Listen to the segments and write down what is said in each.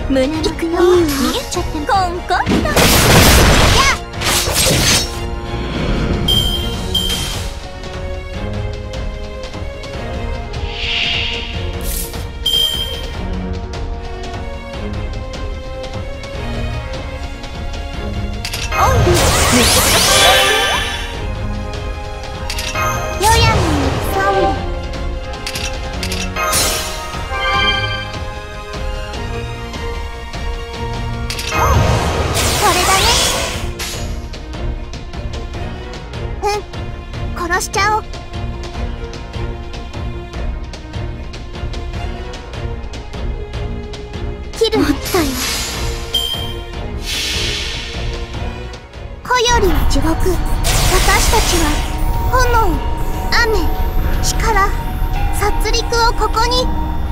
胸いくよ。逃げちゃってコンコンと。やっ殺しちゃおう。切るもったよ。子よりは地獄。私たちは炎、雨、力、殺戮をここに。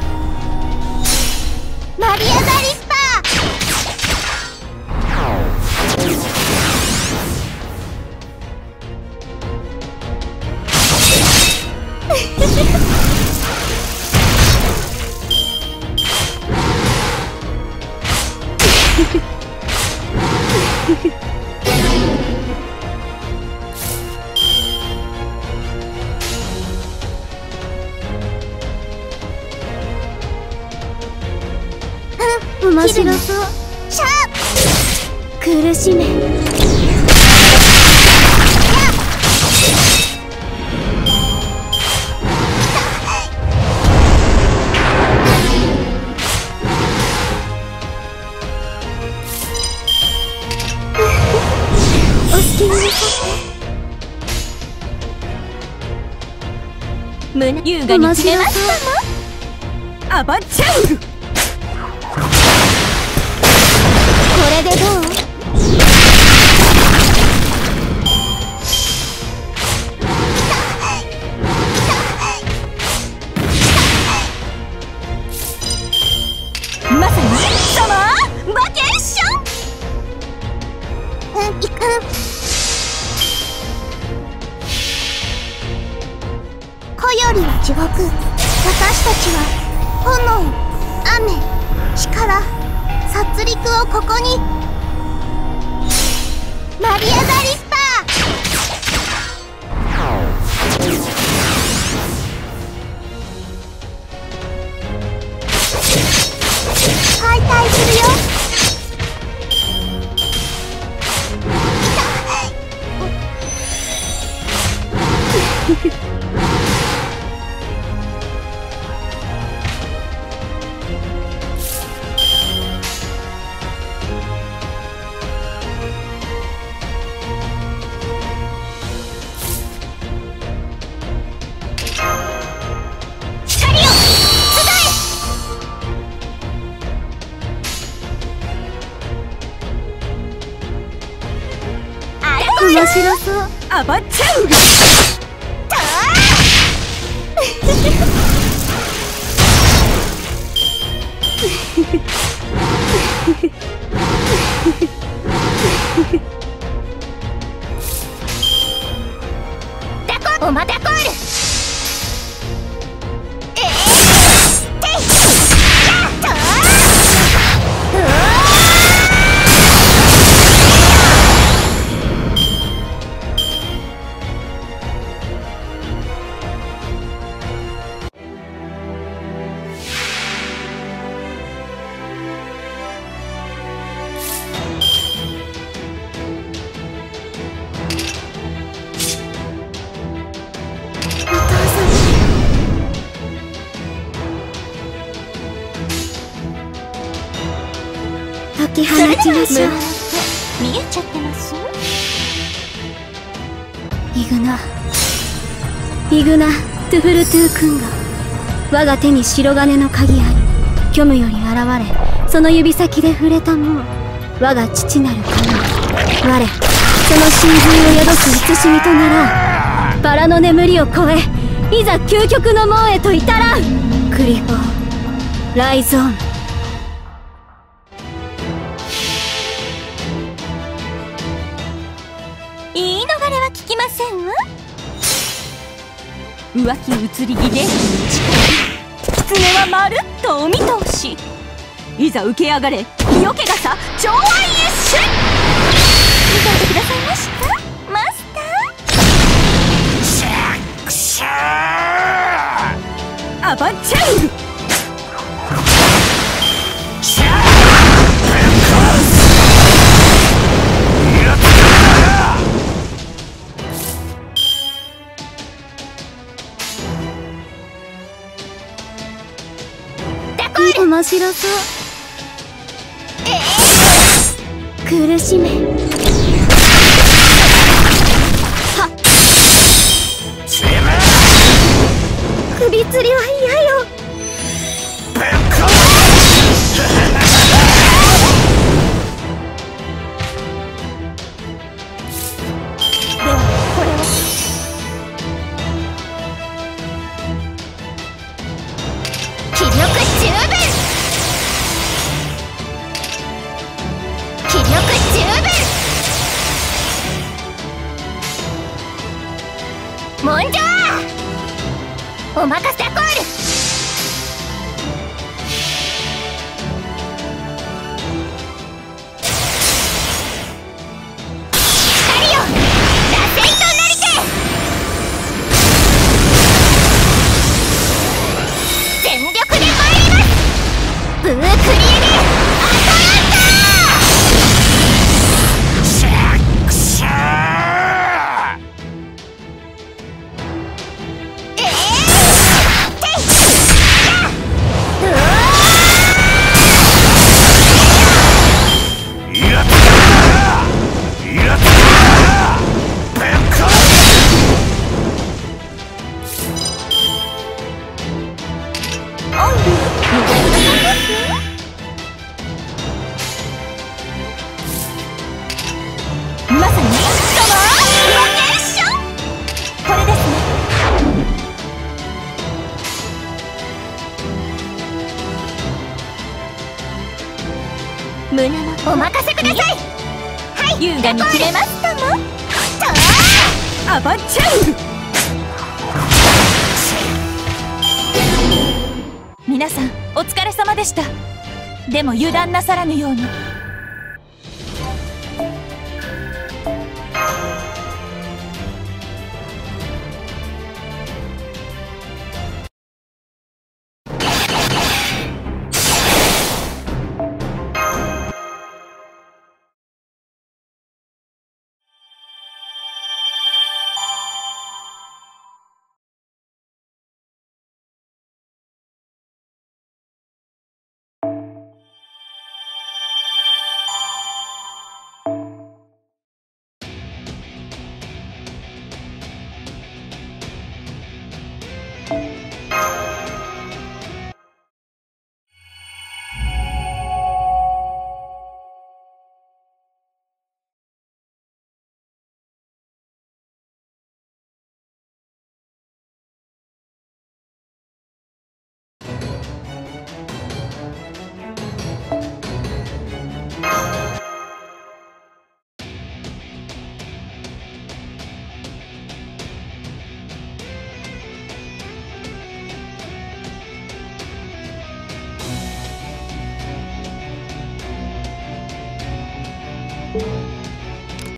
マリア・ダリスタ面白そう。シャー苦しめ。お好きになさって。胸優雅に決めましたもん。アバチャウル。これでどう？まさにサマーバケーション。行く。子よりは地獄。私たちは炎、雨、力、殺戮をここに。マリア・ダリスタ解体するよ。面白そう。アバチャウル。ダコオマダコール。解き放ちましょう。見えちゃってます。イグナトゥフルトゥー君が我が手に白金の鍵あり、虚無より現れ、その指先で触れたもん、我が父なる神、我その神髄を宿す慈しみとならん。バラの眠りを超え、いざ究極の門へと至らん。クリフォーライゾーン。言い逃れは聞きませんわ。浮気移り気で狐はまるっとお見通し。 いざ受けやがれ。よけがさ上腕一瞬。見ていてくださいましたマスター。アバンチャイル。 面白そう。苦しめ。はっ。首吊りは嫌よ。ではこれを。気力十分。気力十分。モンジョー、お任せコール。光よ、螺旋となりて。全力で参ります。ブークリエでアトランタ。まさにロケーション。これですね。胸のお任せください。はい、優雅に切れますとも。アバンチャイル。皆さんお疲れ様でした。でも油断なさらぬように。